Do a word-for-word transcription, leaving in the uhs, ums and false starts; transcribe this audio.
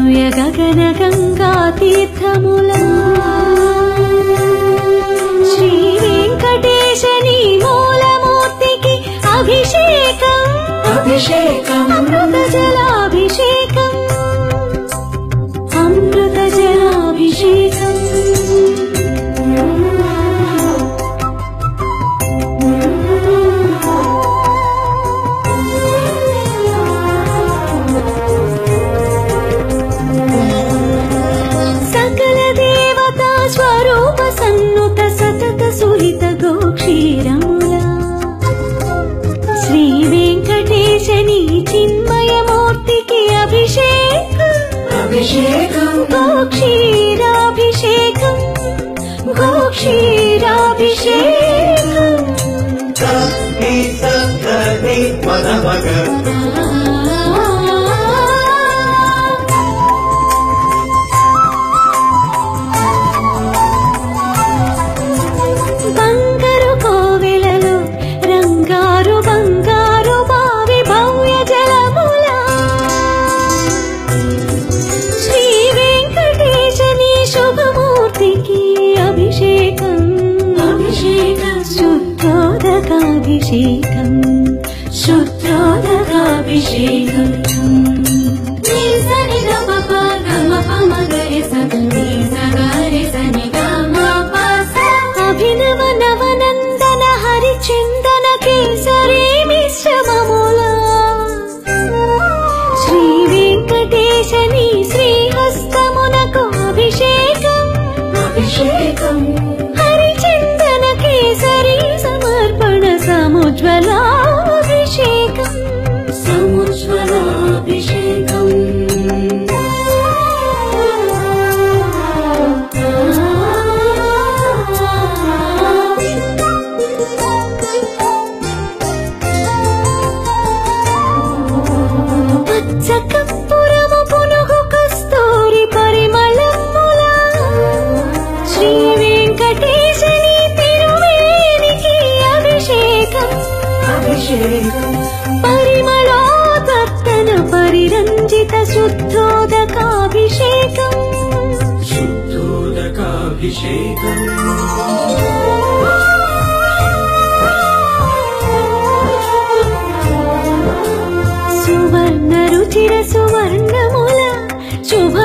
దివ్య గగన గంగా తీర్థములా శ్రీ వెంకటేశని మూలమూర్తికి అభిషేకం అభిషేకం అమృత జలాభిషేకం అమృత జలాభిషేకం सकल देवता स्वरूप सन्नुत सतत सुहित गोक्षीरमुला श्री वेंकटेशनी चिन्मय मूर्ति की अभिषेकं अभिषेकं गोक्षीराभिषेकं गोक्षीराभिषेकं सत्ति सत्ति पदमग బంగారు కోవెలలో రంగారు బంగారు బావి భవ్య జలములా శ్రీ వెంకటేశని శుభమూర్తికి అభిషేకం అభిషేకం శుద్ధోదకాభిషేకం శుద్ధోదకాభిషేకం నిసని గమ ప గమ ప మగరి సని సగరి సని గమ ప అభినవ నవనందన హరిచందన కేసరి మిశ్రమములా శ్రీ వెంకటేశని శ్రీహస్తమునకు అభిషేకం అభిషేకం హరిచందన కేసరి సమర్పణ సముజ్వలాభిషేకం సముజ్వలాభిషేకం పచ్చకప్పురము పునుగు కస్తూరి పరిమళములా శ్రీ వెంకటేశని తిరుమేనికి అభిషేకం అభిషేకం పరిమళోదత్తన పరిరంజిత శుద్ధోదకాభిషేకం శుద్ధోదకాభిషేకం సువర్ణ రుచిర సువర్ణముల శుభ